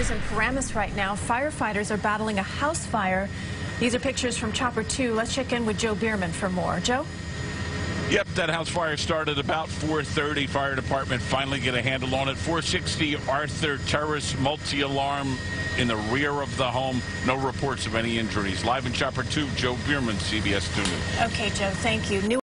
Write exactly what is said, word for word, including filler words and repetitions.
news in Paramus right now. Firefighters are battling a house fire. These are pictures from Chopper two. Let's check in with Joe Biermann for more. Joe? Yep, that house fire started about four thirty. Fire department finally get a handle on it. four sixty Arthur Terrace, multi-alarm in the rear of the home. No reports of any injuries. Live in Chopper two, Joe Biermann, C B S two News. Okay, Joe, thank you. New